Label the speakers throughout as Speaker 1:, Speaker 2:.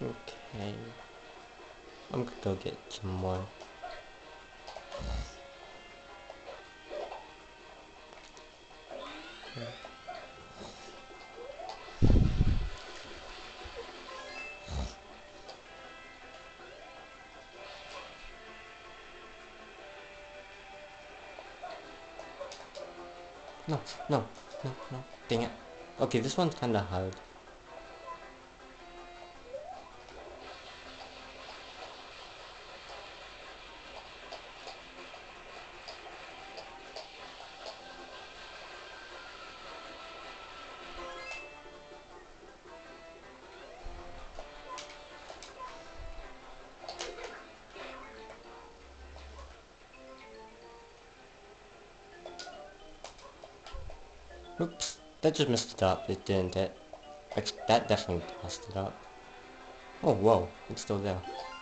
Speaker 1: Okay. I'm gonna go get some more. No, no, no, no. Dang it. Okay, this one's kinda hard. Oops. That just messed it up. It didn't. That definitely messed it up. Oh, whoa. It's still there.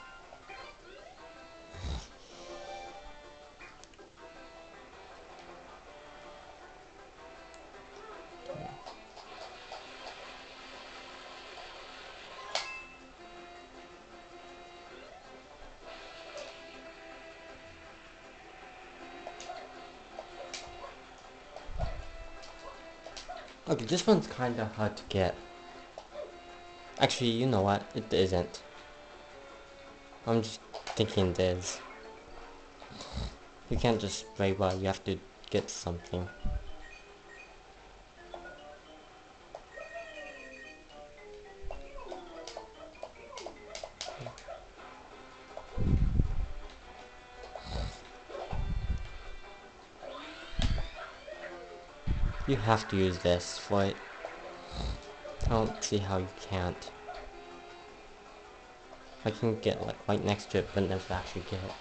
Speaker 1: Okay, this one's kinda hard to get. Actually, you know what? It isn't. I'm just thinking it is. You can't just spray well, you have to get something. You have to use this for it. I don't see how you can't. I can get like right next to it, but never actually get it.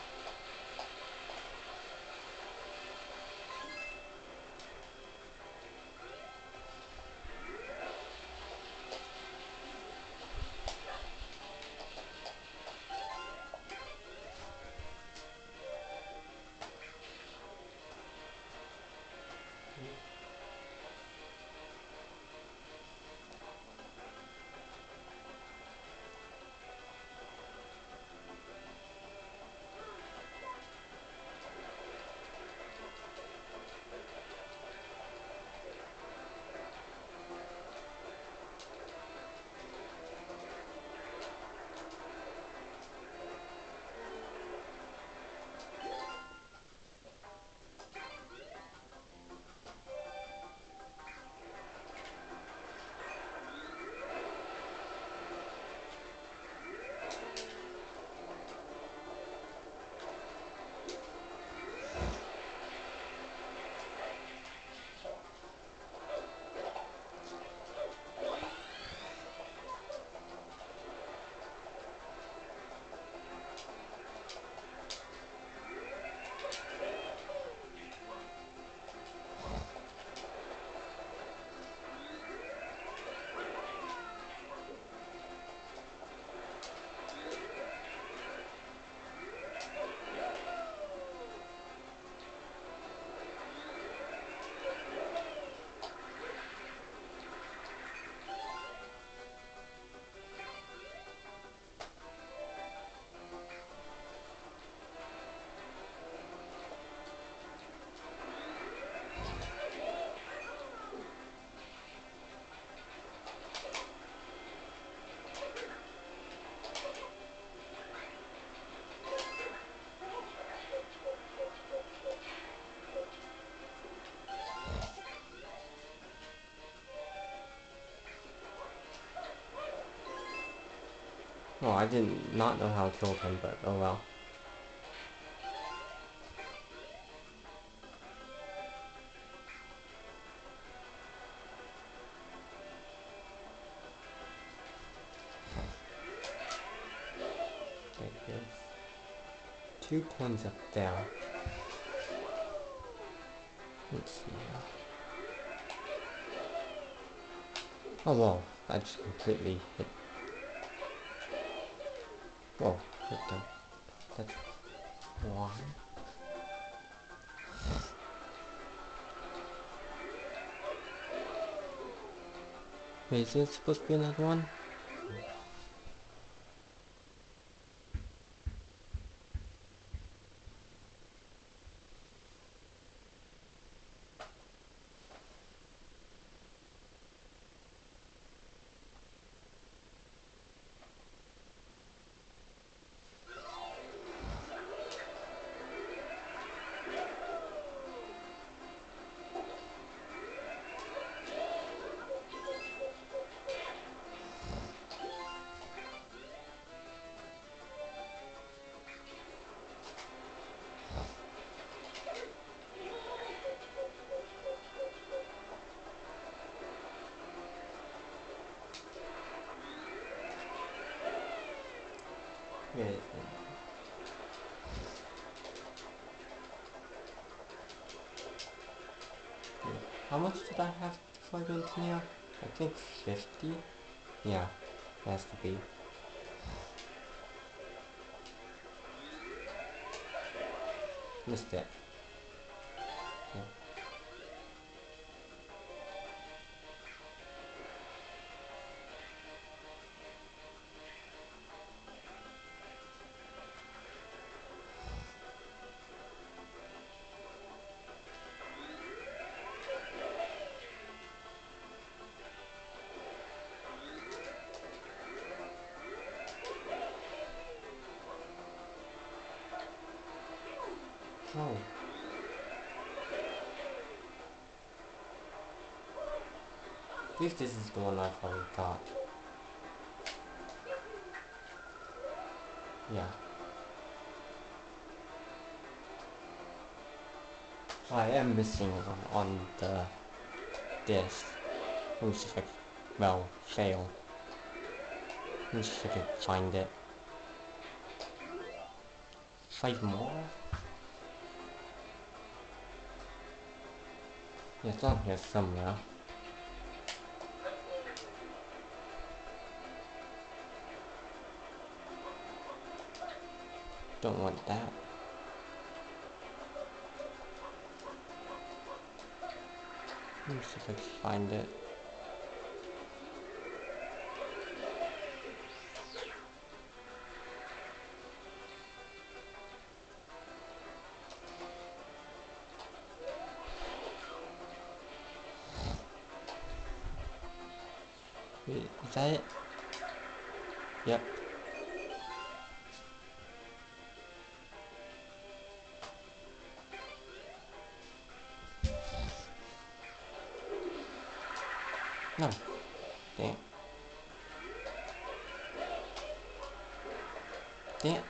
Speaker 1: Oh, I did not know how to kill him, but oh well. Okay, there's 2 coins up there. Let's see. Oh well, I just completely hit. Whoa, hit them. That's one. Wait, is there supposed to be another one? Where is it? Yeah. How much did I have before I went in here? I think 50? Yeah, it has to be. Missed it. Yeah. Oh. At least this is the one I've already got. Yeah. I am missing one on the disc. Let me see if I can, well, fail. Let me see if I can find it. 5 more? Yeah, it's on here somewhere. Don't want that. Let me see if I can find it. Wait, is that it? Yep. No. Damn. Damn.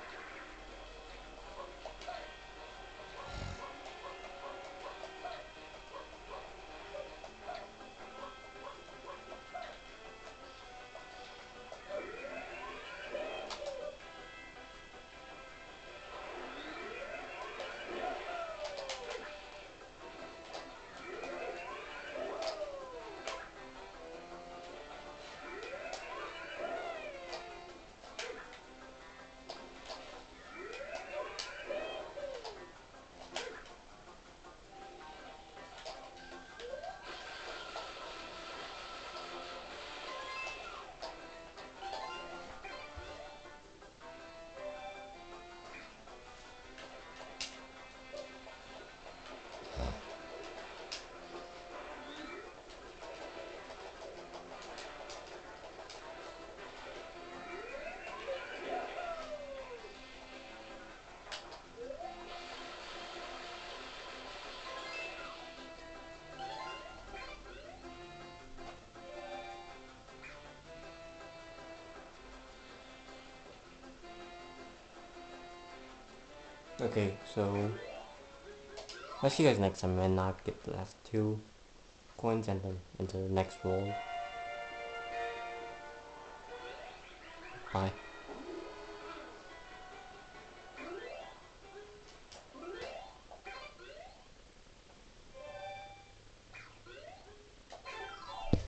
Speaker 1: Okay, so I'll see you guys next time when I get the last 2 coins and then into the next roll. Bye.